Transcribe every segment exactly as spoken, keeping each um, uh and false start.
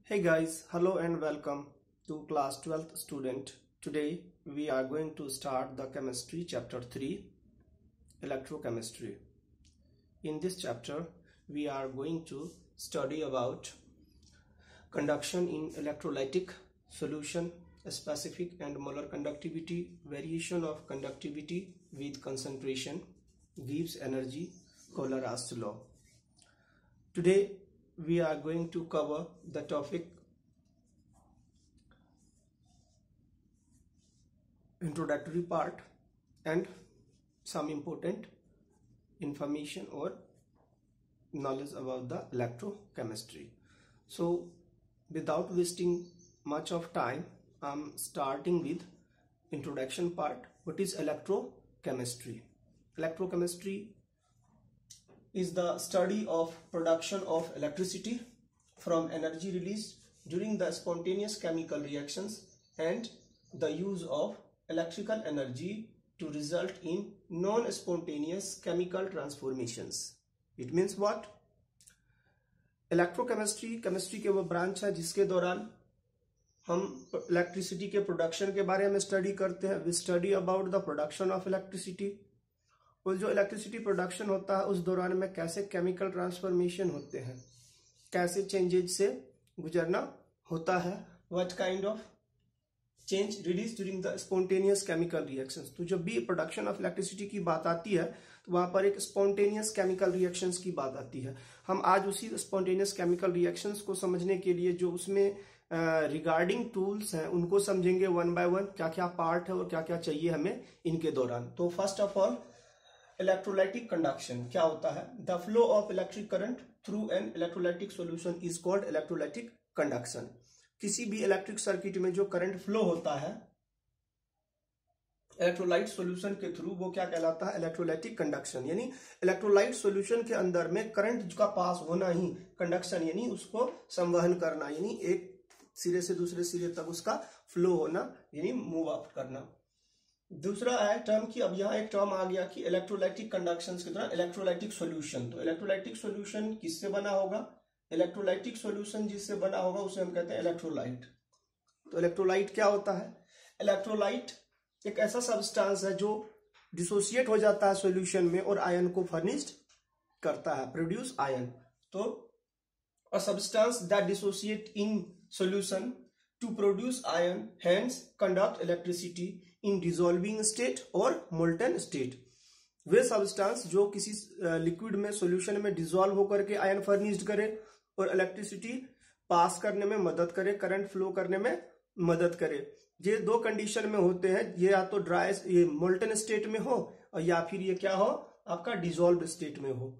Hey guys, hello and welcome to class twelfth student. Today we are going to start the chemistry chapter three, electrochemistry. In this chapter we are going to study about conduction in electrolytic solution, specific and molar conductivity, variation of conductivity with concentration, gives energy, Cauchy law. Today we are going to cover the topic introductory part and some important information or knowledge about the electrochemistry. So without wasting much of time, I'm starting with introduction part. What is electrochemistry? Electrochemistry is the study of production of electricity from energy released during the spontaneous chemical reactions and the use of electrical energy to result in non-spontaneous chemical transformations. It means what? Electrochemistry chemistry के वो branch है जिसके दौरान हम electricity के production के बारे में स्टडी करते हैं. We study about the production of electricity. और जो इलेक्ट्रिसिटी प्रोडक्शन होता है उस दौरान में कैसे केमिकल ट्रांसफॉर्मेशन होते हैं, कैसे चेंजेज से गुजरना होता है, what kind of change release during the spontaneous chemical reactions. तो जब भी प्रोडक्शन ऑफ इलेक्ट्रिसिटी की बात आती है तो वहां पर एक स्पॉन्टेनियस केमिकल रिएक्शंस की बात आती है. हम आज उसी स्पॉन्टेनियस केमिकल रिएक्शंस को समझने के लिए जो उसमें रिगार्डिंग uh, टूल्स हैं उनको समझेंगे वन बाय वन, क्या क्या पार्ट है और क्या क्या चाहिए हमें इनके दौरान. तो first of all electrolytic conduction क्या होता है? The flow of electric current through an electrolytic solution is called electrolytic conduction. किसी भी इलेक्ट्रिक सर्किट में जो करंट फ्लो होता है इलेक्ट्रोलाइट सॉल्यूशन के थ्रू, वो क्या कहलाता है? Electrolytic conduction. यानी इलेक्ट्रोलाइट सॉल्यूशन के अंदर में करंट का पास होना ही कंडक्शन, यानी उसको संवहन करना, यानी एक सिरे से दूसरे सिरे तक उसका फ्लो होना, यानी मूव आउट करना. दूसरा है टर्म की, अब यहाँ एक टर्म आ गया कि इलेक्ट्रोलाइटिक कंडक्शन के दौरान इलेक्ट्रोलाइटिक सॉल्यूशन. तो इलेक्ट्रोलाइटिक सॉल्यूशन किससे बना होगा? इलेक्ट्रोलाइटिक सॉल्यूशन जिससे बना होगा उसे हम कहते हैं इलेक्ट्रोलाइट. तो इलेक्ट्रोलाइट क्या होता है? इलेक्ट्रोलाइट एक ऐसा सब्सटेंस है जो डिसोसिएट हो जाता है सॉल्यूशन में और आयन को फर्निश्ड करता है, प्रोड्यूस आयन. तो a substance that dissociate in solution to produce ion hence conduct electricity in dissolving state और मोल्टन स्टेट. वे सब्सटेंस जो किसी लिक्विड में सॉल्यूशन में डिसॉल्व होकर के आयन फर्निश्ड करे और इलेक्ट्रिसिटी पास करने में मदद करे, करंट फ्लो करने में मदद करे. ये दो कंडीशन में होते हैं, ये या तो ड्राई ये मोल्टन स्टेट में हो और या फिर ये क्या हो, आपका डिसॉल्व स्टेट में हो.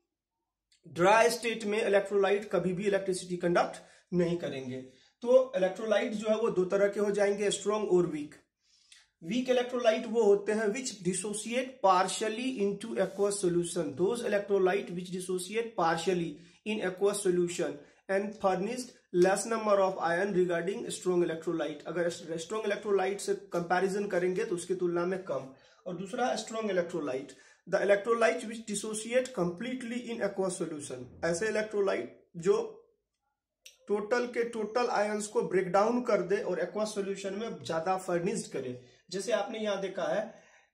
ड्राई स्टेट में इलेक्ट्रोलाइट कभी भी इलेक्ट्रिसिटी कंडक्ट नहीं करेंगे. तो इलेक्ट्रोलाइट जो है वो दो तरह के हो जाएंगे, स्ट्रॉन्ग और वीक. वीक इलेक्ट्रोलाइट वो होते हैं which dissociate partially into aqueous solution. Those electrolyte which dissociate partially in aqueous solution and furnished less number of ion regarding strong electrolyte. अगर स्ट्रॉन्ग इलेक्ट्रोलाइट से कंपैरिजन करेंगे तो उसकी तुलना में कम. और दूसरा strong electrolyte, the electrolyte which dissociate completely in aqueous solution. ऐसे इलेक्ट्रोलाइट जो टोटल के टोटल आयंस को ब्रेक डाउन कर दे और एक्वस सॉल्यूशन में ज्यादा फर्निश्ड करे. जैसे आपने यहां देखा है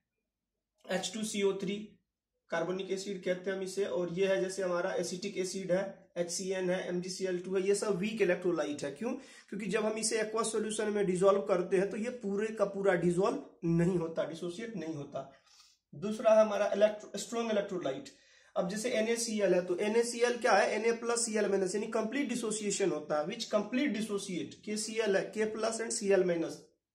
H two C O three carbonic acid कहते हैं हम इसे, और ये है जैसे हमारा एसिटिक एसिड है, एच सी एन है, M G C L two है. ये सब वीक इलेक्ट्रोलाइट है. क्यों? क्योंकि जब हम इसे एक्वस सॉल्यूशन में डिसॉल्व करते हैं तो ये पूरे का पूरा डिसॉल्व नहीं होता, डिसोसिएट नहीं होता. दूसरा है हमारा स्ट्रॉन्ग इलेक्ट्रोलाइट. अब जैसे एन ए सी एल है तो एन ए सी एल क्या है? Na plus C L minus, यानी कंप्लीट डिसोसिएशन होता है. विच कंप्लीट डिसोसिएट के सी एल है, K plus and C L minus.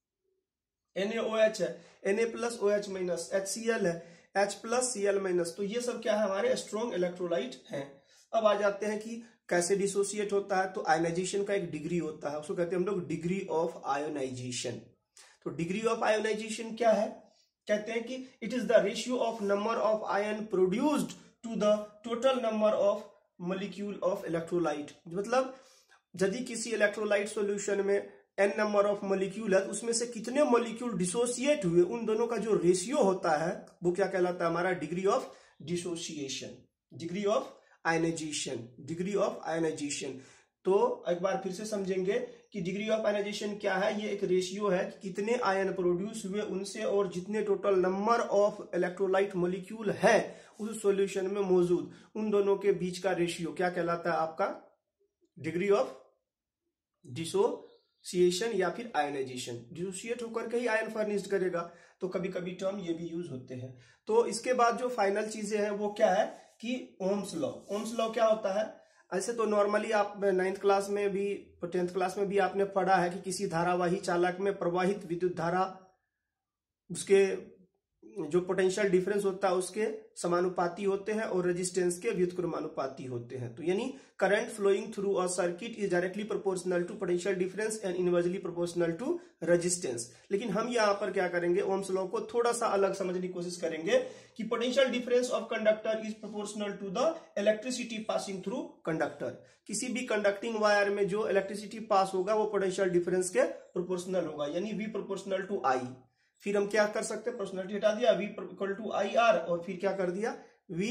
NaOH है, Na plus OH minus. H C L है, H plus C L minus. तो ये सब क्या है? हमारे स्ट्रॉन्ग इलेक्ट्रोलाइट हैं. अब आ जाते हैं कि कैसे डिसोसिएट होता है. तो आयोनाइजेशन का एक डिग्री होता है, उसको कहते हैं हम लोग डिग्री ऑफ आयोनाइजेशन. तो डिग्री ऑफ आयोनाइजेशन क्या है? कहते हैं कि it is the ratio of number of ion produced to the total number of molecule of electrolyte. मतलब यदि किसी इलेक्ट्रोलाइट सॉल्यूशन में एन नंबर ऑफ मॉलिक्यूल है, उसमें से कितने मॉलिक्यूल डिसोसिएट हुए, उन दोनों का जो रेशियो होता है वो क्या कहलाता है? हमारा degree of dissociation, degree of ionization, degree of ionization. तो एक बार फिर से समझेंगे कि डिग्री ऑफ आयनाइजेशन क्या है। ये एक रेशियो है कि कितने आयन प्रोड्यूस हुए उनसे और जितने total number of electrolyte molecule है उस सॉल्यूशन में मौजूद, उन दोनों के बीच का रेशियो क्या कहलाता है आपका, डिग्री ऑफ डिसोसिएशन या फिर आयनाइजेशन। डिसोसिएट होकर के ही आयन फर्निश्ड करेगा, तो कभी कभी टर्म ये भी यूज होते हैं। तो इसके बाद जो फाइनल चीजें हैं वो क्या है कि ओम्स लॉ। ओम्स लॉ क्या होता है, ऐसे तो नॉर्मली आप नाइन्थ क्लास में भी टेंथ क्लास में भी आपने पढ़ा है कि किसी धारावाही चालक में प्रवाहित विद्युत धारा उसके जो पोटेंशियल डिफरेंस होता है उसके समानुपाती होते हैं और रेजिस्टेंस के व्युत्क्रमानुपाती होते हैं। तो यानी current flowing through a circuit is directly proportional to potential difference and inversely proportional to resistance. लेकिन हम यहाँ पर क्या करेंगे, ओम्स लॉ को थोड़ा सा अलग समझने की कोशिश करेंगे कि potential difference of conductor is proportional to the electricity passing through conductor. किसी भी कंडक्टिंग वायर में जो इलेक्ट्रिसिटी पास होगा वो पोटेंशियल डिफरेंस के प्रोपोर्शनल होगा, यानी वी प्रोपोर्शनल टू आई। फिर हम क्या कर सकते हैं, पर्सनैलिटी हटा दिया, v equal to I R, और फिर क्या कर दिया v,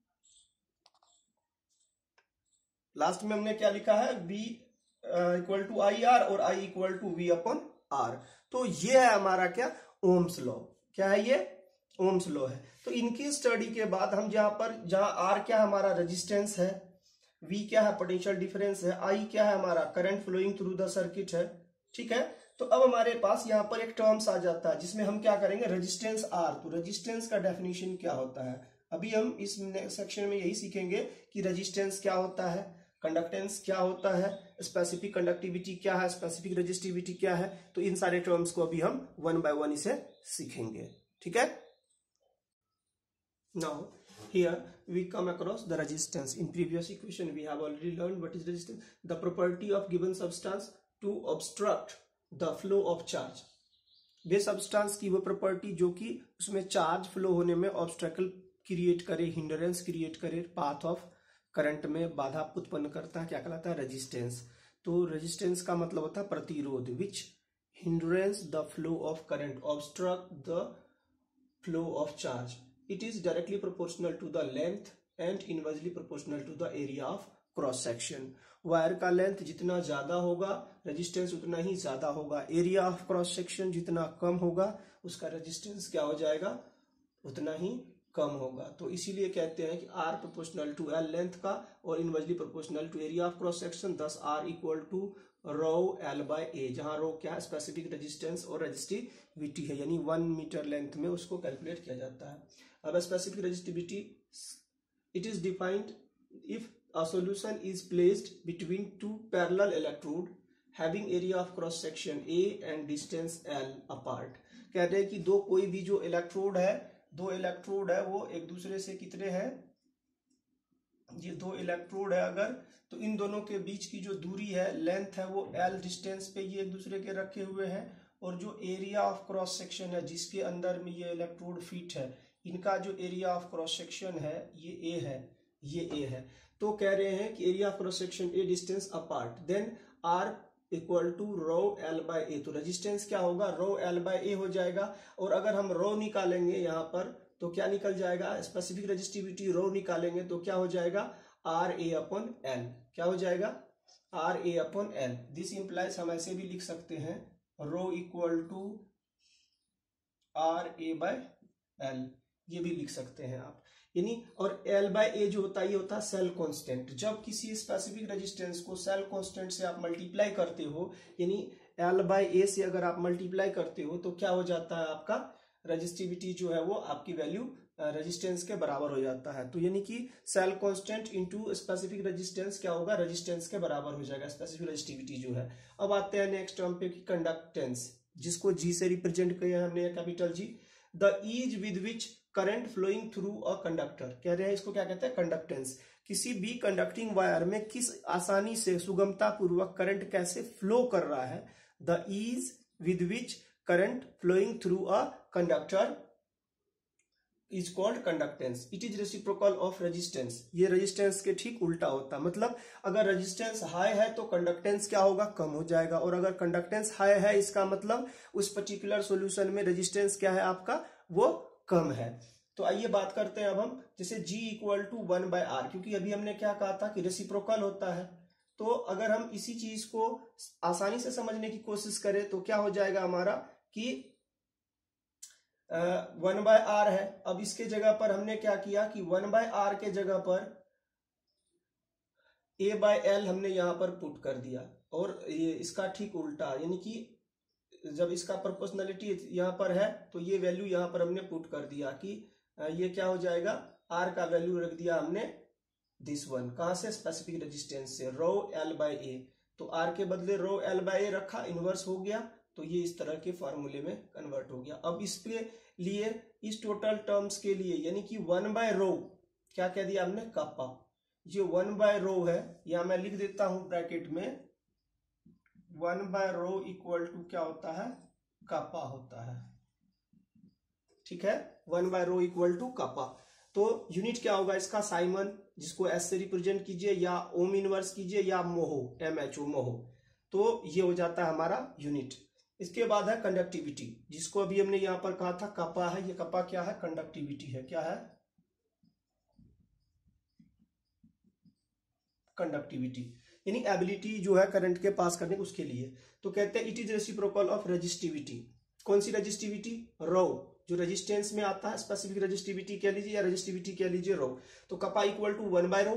लास्ट में हमने क्या लिखा है, v equal to I R और i equal to v upon R. तो ये है हमारा क्या, ओम्स लॉ। क्या है ये, ओम्स लॉ है। तो इनकी स्टडी के बाद हम जहां पर, जहां r क्या हमारा रेजिस्टेंस है, v क्या है पोटेंशियल डिफरेंस है, i क्या है हमारा current flowing through the circuit है, ठीक है। तो अब हमारे पास यहाँ पर एक टर्म्स आ जाता है जिसमें हम क्या करेंगे, रेजिस्टेंस आर। तो रेजिस्टेंस का डेफिनेशन क्या होता है, अभी हम इस सेक्शन में यही सीखेंगे कि रेजिस्टेंस क्या होता है, कंडक्टेंस क्या होता है, स्पेसिफिक कंडक्टिविटी क्या है, स्पेसिफिक रेजिस्टिविटी क्या है। तो इन सारे टर्म्स को अभी हम वन बाय वन इसे सीखेंगे, ठीक है। Now here we come across the resistance. In previous equation we have already learned what is resistance, the property of given substance to obstruct the flow of charge। वे substance की वो property जो कि उसमें चार्ज फ्लो होने में obstacle create करे, hindrance create करे, पाथ ऑफ करंट में बाधा उत्पन्न करता है, क्या कहलाता है, रेजिस्टेंस। तो रेजिस्टेंस का मतलब होता है प्रतिरोध, which hindrance the flow of current, obstruct the flow of charge. It is directly proportional to the length and inversely proportional to the area of cross section. Wire का लेंथ जितना ज्यादा होगा रेजिस्टेंस उतना ही ज्यादा होगा, एरिया ऑफ क्रॉस सेक्शन जितना कम होगा उसका रेजिस्टेंस क्या हो जाएगा, उतना ही कम होगा। तो इसीलिए कहते हैं कि R proportional to L length का और inversely proportional to area of cross section, thus R equal to rho L by A, जहां रो क्या है, स्पेसिफिक रेजिस्टेंस और रेजिस्टिविटी है, यानी वन मीटर लेंथ में उसको कैलकुलेट किया जाता है। अब specific resistivity it is defined if a solution is placed between two parallel electrode having area of cross section A and distance L apart। कहते हैं कि दो कोई भी जो इलेक्ट्रोड है, दो इलेक्ट्रोड है वो एक दूसरे से कितने हैं, ये दो इलेक्ट्रोड है अगर, तो इन दोनों के बीच की जो दूरी है, लेंथ है, वो L डिस्टेंस पे ये एक दूसरे के रखे हुए हैं, और जो एरिया ऑफ क्रॉस सेक्शन है जिसके अंदर में ये इलेक्ट्रोड फिट है, इनका जो एरिया ऑफ क्रॉस सेक्शन है ये A है, ये A है। तो कह रहे हैं कि area of cross section A distance apart, then R equal to rho L by A. तो रेजिस्टेंस क्या होगा, रो एल बाय ए हो जाएगा। और अगर हम रो निकालेंगे यहाँ पर तो क्या निकल जाएगा, स्पेसिफिक रेजिस्टिविटी रो निकालेंगे तो क्या हो जाएगा, आर ए अपॉन एल। क्या हो जाएगा, R A upon L. This implies हम ऐसे भी लिख सकते हैं, rho equal to R A by L, ये भी लिख सकते हैं आप, यानी। और L बाय ए जो होता है ये होता है सेल कांस्टेंट। जब किसी स्पेसिफिक रेजिस्टेंस को सेल कांस्टेंट से आप मल्टीप्लाई करते हो, यानी L बाय ए से अगर आप मल्टीप्लाई करते हो तो क्या हो जाता है, आपका रेजिस्टिविटी जो है वो आपकी वैल्यू रेजिस्टेंस के बराबर हो जाता है। तो यानी कि cell constant into specific resistance क्या होगा, रेजिस्टेंस के बराबर हो जाएगा स्पेसिफिक रेजिस्टिविटी जो है। अब आते हैं नेक्स्ट टर्म पे कि कंडक्टेंस, जिसको जी से रिप्रेजेंट किया हमने, capital G. The ease with which current flowing through a conductor, कह रहे हैं इसको क्या कहते हैं, कंडक्टेंस। किसी भी कंडक्टिंग वायर में किस आसानी से, सुगमता पूर्वक करंट कैसे फ्लो कर रहा है। The ease with which current flowing through a conductor is called conductance. It is reciprocal of resistance. ये रेजिस्टेंस के ठीक उल्टा होता है, मतलब अगर रेजिस्टेंस हाई है तो कंडक्टेंस क्या होगा, कम हो जाएगा, और अगर कंडक्टेंस हाई है इसका मतलब उस पर्टिकुलर सॉल्यूशन में रेजिस्टेंस क्या है आपका, वो कम है। तो आइए बात करते हैं अब हम, जैसे G equal to one by R, क्योंकि अभी हमने क्या कहा था कि रेसिप्रोकल होता है, तो अगर हम इसी चीज को आसानी से समझने की कोशिश करें तो क्या हो जाएगा हमारा कि वन बाय आर है। अब इसके जगह पर हमने क्या किया कि वन बाय आर के जगह पर ए बाय एल हमने यहां पर पुट कर दिया, और ये इसका ठीक उल्टा, यानी कि जब इसका प्रोपोर्शनलिटी यहां पर है तो ये वैल्यू यहां पर हमने पुट कर दिया कि ये क्या हो जाएगा, आर का वैल्यू रख दिया हमने दिस वन, कहां से, स्पेसिफिक रेजिस्टेंस से, रो एल बाय ए। तो आर के बदले रो एल बाय ए रखा, इनवर्स हो गया, तो ये इस तरह के फॉर्मूले में कन्वर्ट हो गया। अब इसके लिए इस टोटल टर्म्स के लिए यानी कि वन बाय रो क्या कह दिया हमने, कापा। जो वन बाय रो है या मैं लिख देता हूं ब्रैकेट में, one by rho equal to क्या होता है, कापा होता है। ठीक है, one by rho equal to kappa. तो यूनिट क्या होगा इसका, साइमन, जिसको एस से रिप्रेजेंट कीजिए या ओम इनवर्स कीजिए या मोहो, एम एच ओ मोहो, तो ये हो जाता है हमारा यूनिट। इसके बाद है कंडक्टिविटी, जिसको अभी हमने यहां पर कहा था कपा है, ये कपा क्या है, कंडक्टिविटी है, क्या है, कंडक्टिविटी, यानी एबिलिटी जो है करंट के पास करने उसके लिए। तो कहते हैं it is reciprocal of resistivity. कौन सी रेजिस्टिविटी, रो, जो रेजिस्टेंस में आता है, स्पेसिफिक रेजिस्टिविटी कह लीजिए या रेजिस्टिविटी कह लीजिए, रो। तो kappa equal to one by rho,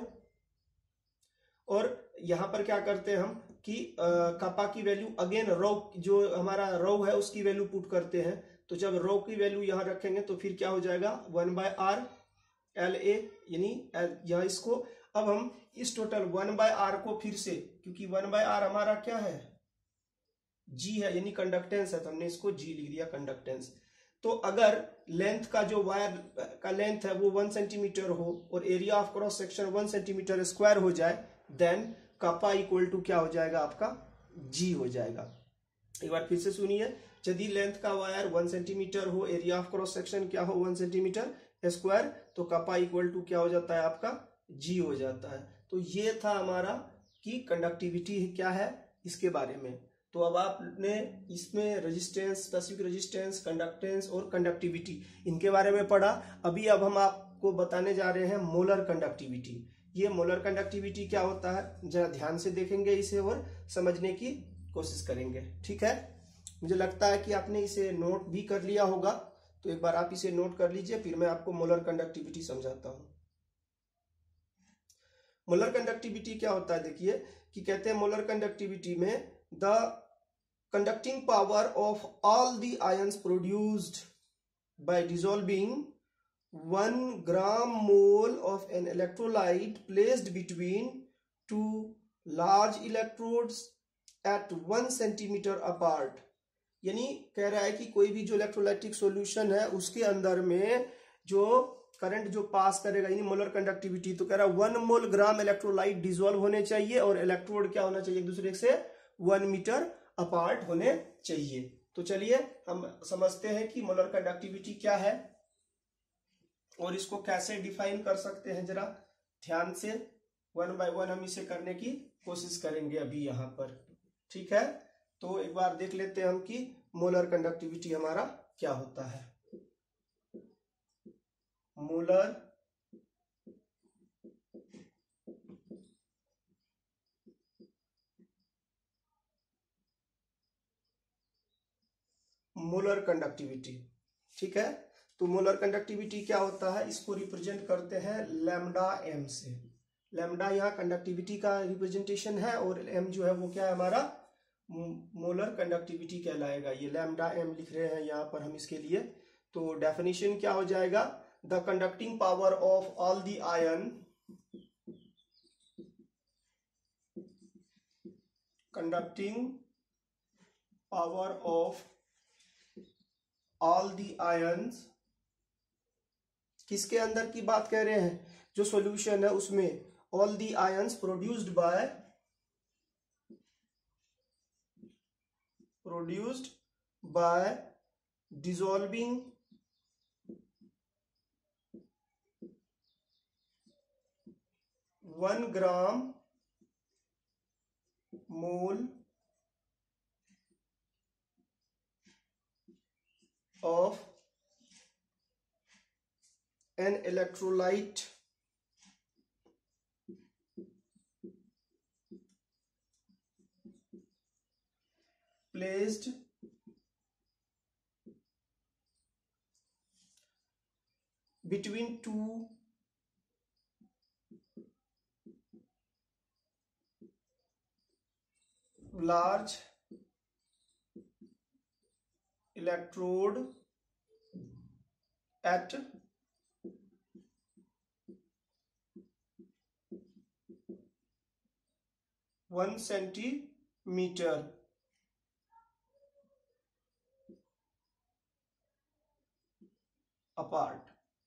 और यहां पर क्या करते हैं हम कि कपा की वैल्यू अगेन रो, जो हमारा रो है उसकी वैल्यू पुट करते हैं। तो जब रो की वैल्यू यहां रखेंगे तो फिर क्या हो जाएगा, one by R L A, यानी यहां इसको, अब हम इस टोटल वन बाय आर को फिर से, क्योंकि वन बाय आर हमारा क्या है, जी है, यानी कंडक्टेंस है, तो हमने इसको जी लिख दिया, कंडक्टेंस। तो अगर लेंथ का जो वायर का लेंथ है वो वन सेंटीमीटर हो और area of cross section one centimetre square हो जाए, देन कापा इक्वल टू क्या हो जाएगा आपका, जी हो जाएगा। एक बार फिर से सुनिए, यदि लेंथ का वायर वन सेंटीमीटर हो, एरिया ऑफ क्रॉस सेक्शन क्या हो, वन सेंटीमीटर स्क्वायर, तो कापा इक्वल टू क्या हो जाता है आपका, जी हो जाता है। तो ये था हमारा कि कंडक्टिविटी क्या है इसके बारे में। तो अब आपने इसमें रेजिस्टेंस, स्पेसिफिक रेजिस्टेंस, कंडक्टेंस और कंडक्टिविटी इनके बारे में पढ़ा। अभी अब हम आपको बताने जा रहे हैं मोलर कंडक्टिविटी। ये मोलर कंडक्टिविटी क्या होता है, जरा ध्यान से देखेंगे इसे और समझने की कोशिश करेंगे। ठीक है, मुझे लगता है कि आपने इसे नोट भी कर लिया होगा, तो एक बार आप इसे नोट कर लीजिए, फिर मैं आपको मोलर कंडक्टिविटी समझाता हूं। मोलर कंडक्टिविटी क्या होता है, देखिए कि कहते हैं मोलर कंडक्टिविटी में the conducting power of all the ions produced by dissolving one gram mole of an electrolyte placed between two large electrodes at one centimeter apart। यानी कह रहा है कि कोई भी जो इलेक्ट्रोलाइटिक सॉल्यूशन है उसके अंदर में जो करंट जो पास करेगा, यानी मोलर कंडक्टिविटी, तो कह रहा है one mole gram electrolyte dissolve होने चाहिए और इलेक्ट्रोड क्या होना चाहिए, एक दूसरे से वन मीटर अपार्ट होने चाहिए। तो चलिए हम समझते हैं कि मोलर कंडक्टिविटी क्या है और इसको कैसे डिफाइन कर सकते हैं। जरा ध्यान से वन बाय वन हम इसे करने की कोशिश करेंगे अभी यहां पर। ठीक है, तो एक बार देख लेते हैं हम कि मोलर कंडक्टिविटी हमारा क्या होता है। मोलर मोलर कंडक्टिविटी, ठीक है, तो मोलर कंडक्टिविटी क्या होता है, इसको रिप्रेजेंट करते हैं लैम्डा एम से। लैम्डा यहाँ कंडक्टिविटी का रिप्रेजेंटेशन है और एम जो है वो क्या है हमारा मोलर कंडक्टिविटी कहलाएगा। ये लैम्डा एम लिख रहे हैं यहाँ पर हम इसके लिए। तो डेफिनेशन क्या हो जाएगा, the conducting power of all the ion conducting power of all the ions, किसके अंदर की बात कह रहे हैं, जो सॉल्यूशन है उसमें, all the ions produced by produced by dissolving one gram mole of an electrolyte placed between two large electrode at one centimeter apart।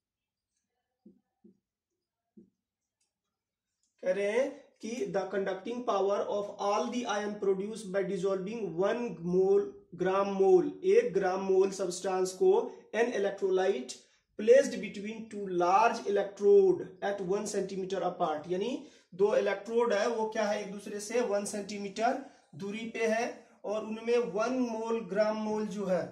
कह रहे हैं कि the conducting power of all the ion produce by dissolving one mole gram mole, एक gram mole substance को an electrolyte placed between two large electrode at one centimetre apart, यानी दो electrode है वो क्या है एक दूसरे से वन सेंटीमीटर दूरी पे है और उनमें वन मोल ग्राम मोल जो है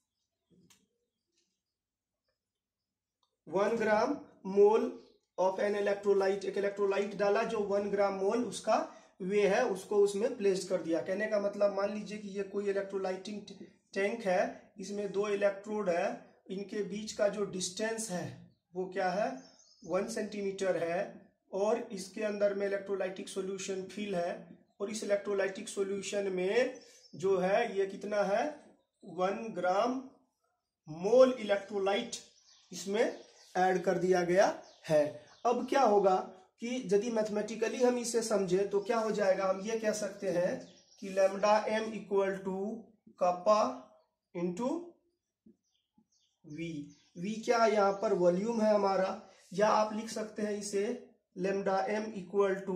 one gram mole of an electrolyte, एक इलेक्ट्रोलाइट डाला जो वन ग्राम मोल उसका वे है उसको उसमें प्लेस कर दिया। कहने का मतलब मान लीजिए कि ये कोई इलेक्ट्रोलाइटिंग टैंक है, इसमें दो इलेक्ट्रोड है, इनके बीच का जो डिस्टेंस है वो क्या है वन सेंटीमीटर है और इसके अंदर में इलेक्ट्रोलाइटिक सॉल्यूशन फिल है और इस इलेक्ट्रोलाइटिक सॉल्यूशन में जो है ये कितना है वन ग्राम मोल इलेक्ट्रोलाइट इसमें ऐड कर दिया गया है। अब क्या होगा कि यदि मैथमेटिकली हम इसे समझे तो क्या हो जाएगा, हम ये कह सकते हैं कि lambda M equal to kappa into V. V क्या यहाँ पर वॉल्यूम है हमारा, या आप लिख सकते हैं इसे lambda M equal to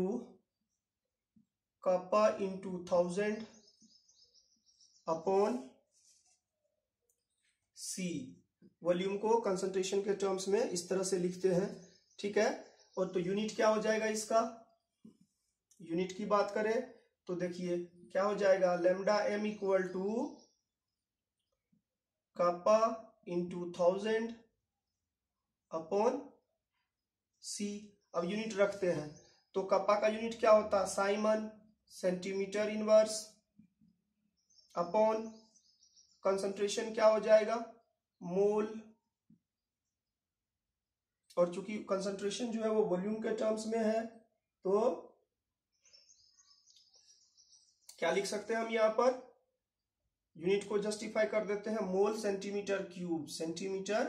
kappa into thousand upon C. Volume को कंसंट्रेशन के टर्म्स में इस तरह से लिखते हैं, ठीक है। और तो यूनिट क्या हो जाएगा इसका, यूनिट की बात करें तो देखिए क्या हो जाएगा lambda M equal to kappa into thousand upon C. अब यूनिट रखते हैं तो कप्पा का यूनिट क्या होता है siemens centimetre inverse upon concentration क्या हो जाएगा मोल, और चूंकि कंसंट्रेशन जो है वो वॉल्यूम के टर्म्स में है तो क्या लिख सकते हैं हम यहाँ पर यूनिट को जस्टिफाई कर देते हैं mole centimetre cube, centimetre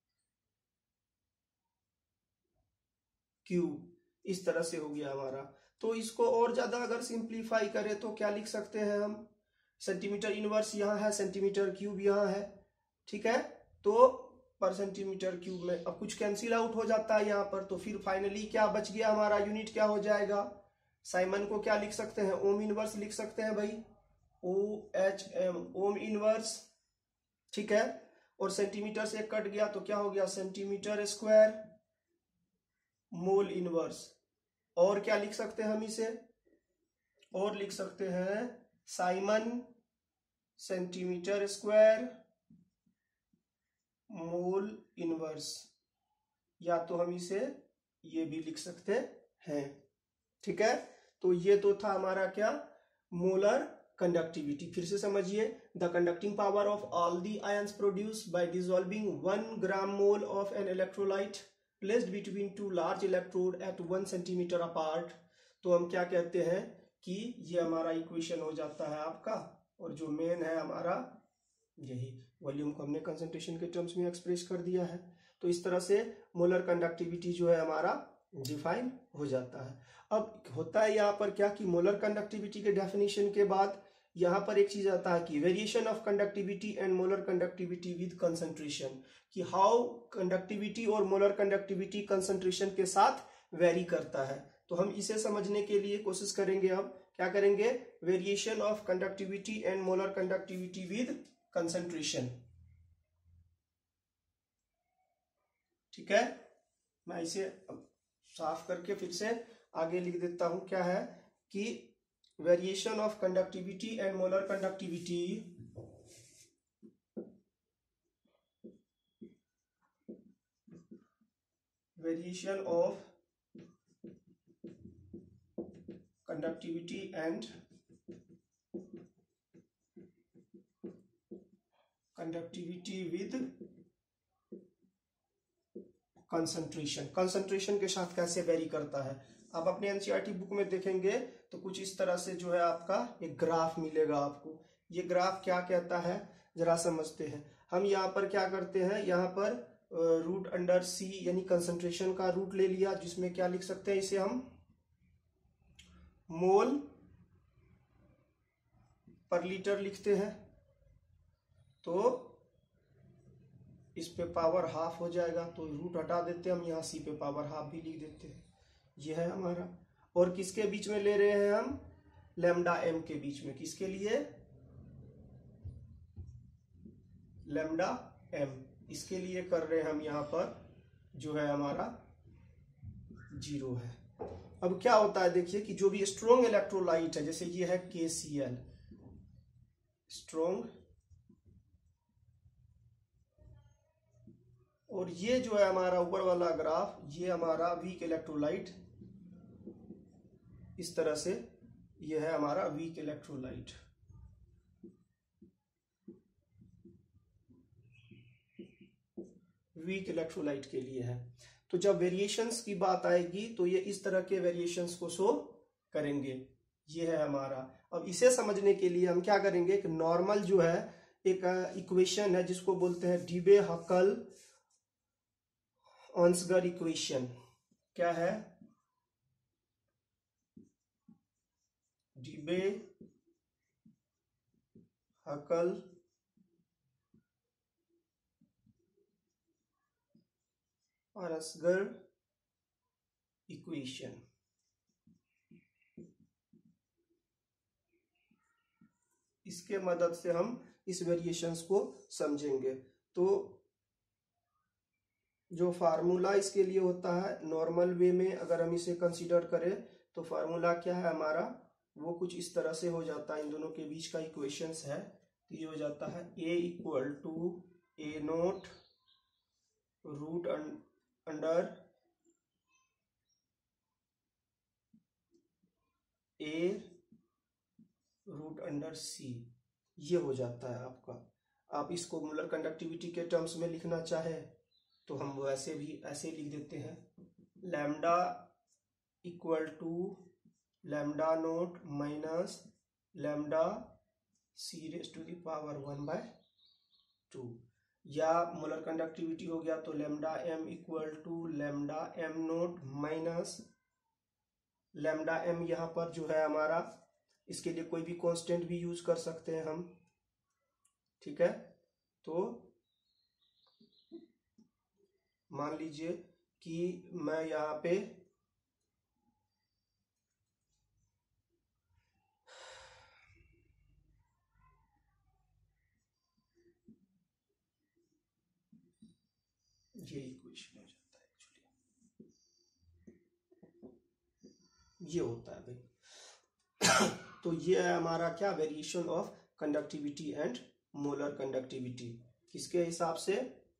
cube इस तरह से हो गया हमारा। तो इसको और ज्यादा अगर सिंप्लीफाई करें तो क्या लिख सकते हैं हम सेंटीमीटर इनवर्स यहाँ है सेंटीमीटर क्यूब यहाँ है, ठीक है। तो पर सेंटीमीटर क्यूब में अब कुछ कैंसिल आउट हो जाता है यहाँ पर, तो फिर फाइनली क्या बच गया हमारा यूनिट क्या हो जाएगा साइमन को क्या लिख सकते हैं ओम इनवर्स लिख सकते हैं भाई O H M ohm inverse, ठीक है। और सेंटीमीटर से कट गया तो क्या हो गया सेंटीमीटर स्क्वायर मोल इनवर्स। और क्या लिख सकते हैं हम इसे, और लिख सकते हैं siemens centimetre square mole inverse, या तो हम इसे ये भी लिख सकते हैं, ठीक है। तो ये तो था हमारा क्या मोलर कंडक्टिविटी। फिर से समझिए the conducting power of all the ions produce by dissolving one gram mole of an electrolyte placed between two large electrode at one centimetre apart. तो हम क्या कहते हैं कि ये हमारा इक्वेशन हो जाता है आपका, और जो मेन है हमारा यही वॉल्यूम को हमने कंसंट्रेशन के टर्म्स में एक्सप्रेस कर दिया है। तो इस तरह से मोलर कंडक्टिविटी जो है हमारा डिफाइन हो जाता है। अब होता है यहाँ पर क्या कि मोलर कंडक्टिविटी के डेफिनेशन के बाद यहाँ पर एक चीज आता है कि variation of conductivity and molar conductivity with concentration, कि हाउ कंडक्टिविटी और मोलर कंडक्टिविटी कंसंट्रेशन के साथ वेरी करता है। तो हम इसे समझने के लिए कोशिश करेंगे, अब क्या करेंगे variation of conductivity and molar conductivity with concentration, ठीक है। मैं इसे साफ करके फिर से आगे लिख देता हूं, क्या है कि variation of conductivity and molar conductivity variation of conductivity and conductivity with concentration, concentration के साथ कैसे वेरी करता है। आप अपने एनसीईआरटी बुक में देखेंगे तो कुछ इस तरह से जो है आपका एक ग्राफ मिलेगा आपको। ये ग्राफ क्या कहता है जरा समझते हैं। हम यहाँ पर क्या करते हैं, यहाँ पर रूट अंडर सी यानी कंसंट्रेशन का रूट ले लिया, जिसमें क्या लिख सकते हैं, इसे हम मोल पर लीटर लिखते हैं। तो इस पे पावर हाफ हो जाएगा, तो रूट हटा देते हैं हम, यहाँ सी पे पावर हाफ भी लिख देते हैं। यह है हमारा। और किसके बीच में ले रहे हैं हम, लैम्डा एम के बीच में। किसके लिए, लैम्डा एम, इसके लिए कर रहे हैं हम यहाँ पर जो है हमारा जीरो है। अब क्या होता है देखिए कि जो भी स्ट्रॉन्ग इलेक्ट्रोलाइट है, जैसे ये है के सी एल स्ट्रॉन्ग, और ये जो है हमारा ऊपर वाला ग्राफ, ये हमारा वीक इलेक्ट्रोलाइट, इस तरह से ये है हमारा वीक इलेक्ट्रोलाइट। वीक इलेक्ट्रोलाइट के लिए है। तो जब वेरिएशंस की बात आएगी तो ये इस तरह के वेरिएशंस को शो करेंगे। ये है हमारा। अब इसे समझने के लिए हम क्या करेंगे, एक नॉर्मल जो है एक इक्वेशन है जिसको बोलते हैं डीबे हकल ऑन्सगर इक्वेशन। क्या है, डीबे हकल ऑन्सगर इक्वेशन। इसके मदद से हम इस वेरिएशंस को समझेंगे। तो जो फार्मूला इसके लिए होता है नॉर्मल वे में, अगर हम इसे कंसीडर करें तो फार्मूला क्या है हमारा, वो कुछ इस तरह से हो जाता है। इन दोनों के बीच का इक्वेशंस है, तो ये हो जाता है A equal to A naught root under A root under C, ये हो जाता है आपका। आप इसको मूलर कंडक्टिविटी के टर्म्स में लिखना चाहे तो हम वैसे भी ऐसे लिख देते हैं, lambda equal to lambda naught minus lambda C raise to the power one by two, या मोलर कंडक्टिविटी हो गया तो lambda M equal to lambda M naught minus lambda M, यहाँ पर जो है हमारा, इसके लिए कोई भी कांस्टेंट भी यूज कर सकते हैं हम, ठीक है। तो मान लीजिए कि मैं यहाँ पे ये इक्वेशन हो जाता है एक्चुअली, ये होता है भाई। तो ये है हमारा क्या, variation of conductivity and molar conductivity. किसके हिसाब से,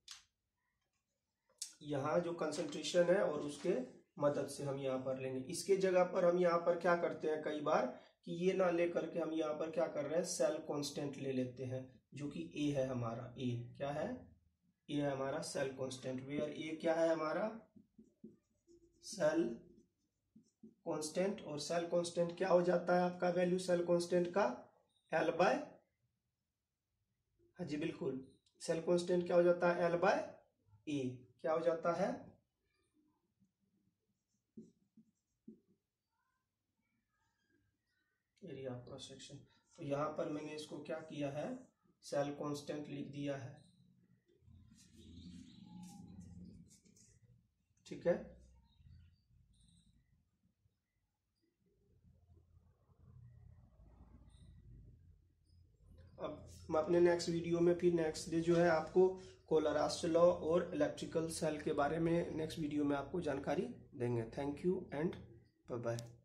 यहाँ जो कंसंट्रेशन है और उसके मदद से हम यहाँ पर लेंगे। इसके जगह पर हम यहाँ पर क्या करते हैं कई बार कि ये ना ले करके हम यहाँ पर क्या कर रहे हैं, सेल कांस्टेंट ले लेते हैं, जो कि ए है हमारा। ए क्या है, ए है हमारा सेल कांस्टेंट। वेयर ए क्या है हमारा, सेल कांस्टेंट। और सेल कांस्टेंट क्या हो जाता है आपका वैल्यू सेल कांस्टेंट का, एल बाय, हाँ जी बिल्कुल, सेल कांस्टेंट क्या हो जाता है, एल बाय ए। क्या हो जाता है, एरिया ऑफ क्रॉस सेक्शन। तो यहां पर मैंने इसको क्या किया है, सेल कांस्टेंट लिख दिया है, ठीक है। अब हम अपने नेक्स्ट वीडियो में फिर नेक्स्ट डे जो है आपको कोलरास्ट लॉ और इलेक्ट्रिकल सेल के बारे में नेक्स्ट वीडियो में आपको जानकारी देंगे। Thank you and bye bye.